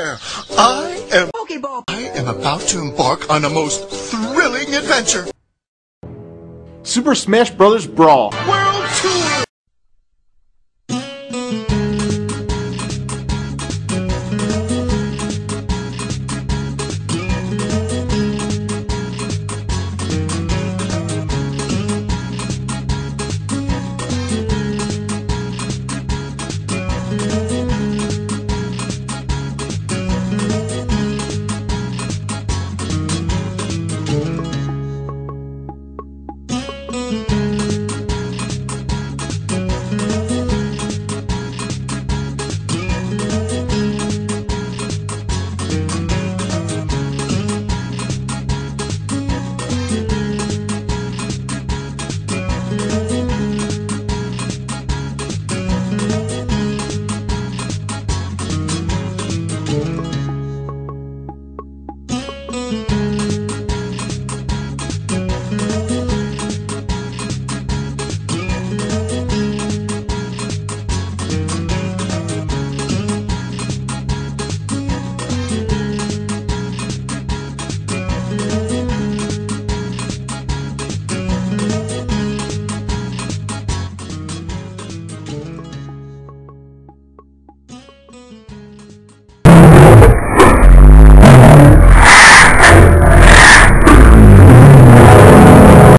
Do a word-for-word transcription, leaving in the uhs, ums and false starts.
there. I am Pokeball. I am about to embark on a most thrilling adventure. Super Smash Bros. Brawl. World Tour! Thank you.